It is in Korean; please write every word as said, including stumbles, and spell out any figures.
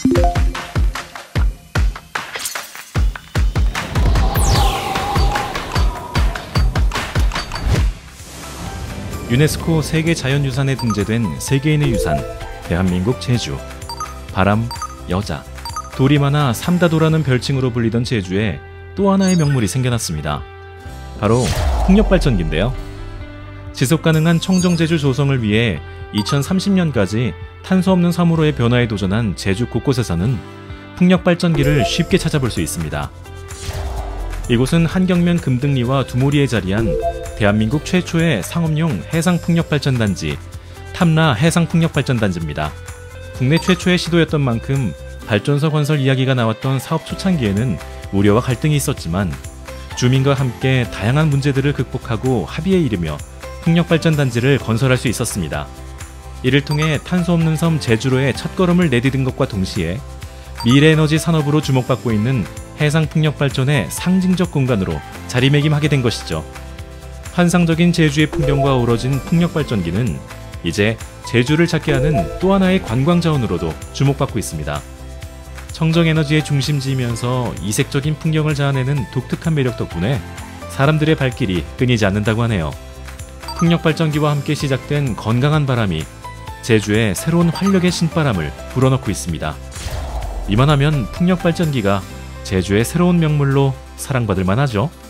유네스코 세계자연유산에 등재된 세계인의 유산, 대한민국 제주. 바람, 여자, 돌이 많아 삼다도라는 별칭으로 불리던 제주에 또 하나의 명물이 생겨났습니다. 바로 풍력발전기인데요. 지속가능한 청정제주 조성을 위해 이천삼십 년까지 탄소 없는 섬으로의 변화에 도전한 제주 곳곳에서는 풍력발전기를 쉽게 찾아볼 수 있습니다. 이곳은 한경면 금등리와 두모리에 자리한 대한민국 최초의 상업용 해상풍력발전단지 탐라 해상풍력발전단지입니다. 국내 최초의 시도였던 만큼 발전소 건설 이야기가 나왔던 사업 초창기에는 우려와 갈등이 있었지만 주민과 함께 다양한 문제들을 극복하고 합의에 이르며 풍력발전단지를 건설할 수 있었습니다. 이를 통해 탄소 없는 섬 제주로의 첫걸음을 내디딘 것과 동시에 미래에너지 산업으로 주목받고 있는 해상풍력발전의 상징적 공간으로 자리매김하게 된 것이죠. 환상적인 제주의 풍경과 어우러진 풍력발전기는 이제 제주를 찾게 하는 또 하나의 관광자원으로도 주목받고 있습니다. 청정에너지의 중심지이면서 이색적인 풍경을 자아내는 독특한 매력 덕분에 사람들의 발길이 끊이지 않는다고 하네요. 풍력발전기와 함께 시작된 건강한 바람이 제주에 새로운 활력의 신바람을 불어넣고 있습니다. 이만하면 풍력발전기가 제주의 새로운 명물로 사랑받을 만하죠.